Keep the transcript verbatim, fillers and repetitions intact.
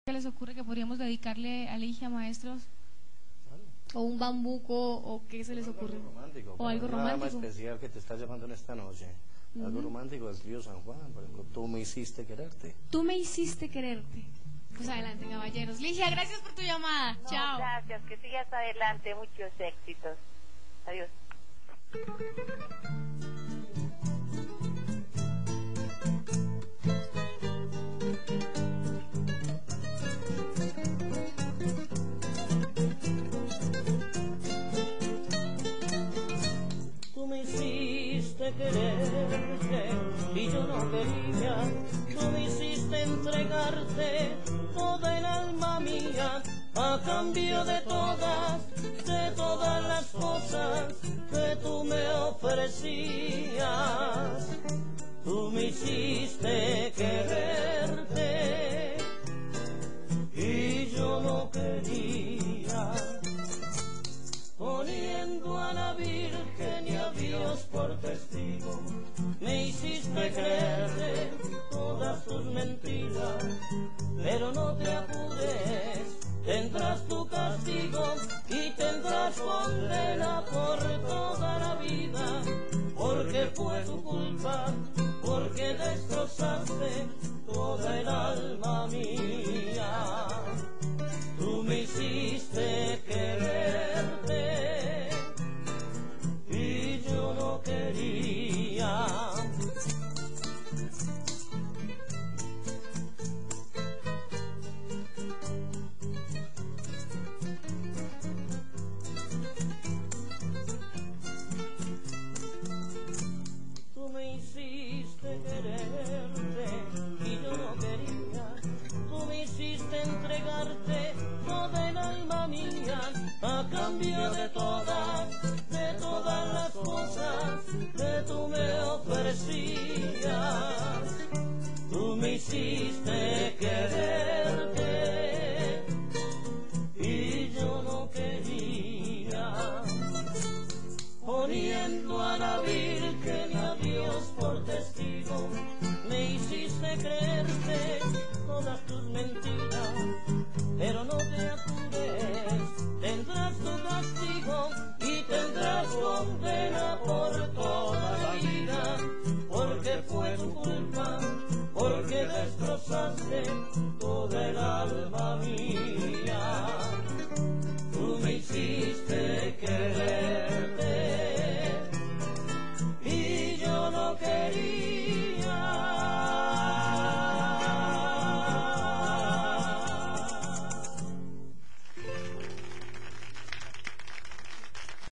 ¿Qué les ocurre que podríamos dedicarle a Ligia, maestros? O un bambuco, o qué se les ocurre. Algo romántico, o algo nada romántico. más especial que te está llamando en esta noche. Uh-huh. Algo romántico del trío San Juan, por ejemplo, tú me hiciste quererte. Tú me hiciste quererte. Pues adelante, caballeros. Ligia, gracias por tu llamada. No, chao. Gracias, que sigas adelante, muchos éxitos. Adiós. Tú me hiciste quererte y yo no quería. Tú me hiciste entregarte toda el alma mía a cambio de todas, de todas las cosas que tú me ofrecías. Tú me hiciste quererte y yo no quería. Poniendo a la Virgen y a Dios por testigo, me hiciste creerte todas tus mentiras, pero no te apures, tendrás tu castigo y tendrás condena por toda la vida, porque fue tu culpa, porque destrozaste toda el alma mía. Tú me hiciste quererte y yo no quería. Tú me hiciste quererte y yo no quería. Tú me hiciste entregarte toda el alma mía a cambio de todas, de todas las cosas que tú me ofrecías. Tú me hiciste quererte y yo no quería. Poniendo a la Virgen y a Dios por testigo, me hiciste creerte todas tus mentiras, pero no te apures, tendrás tu castigo y tendrás condena por toda la vida, porque fue tu culpa, porque destrozaste toda el alma mía. Tú me hiciste quererte y yo no quería.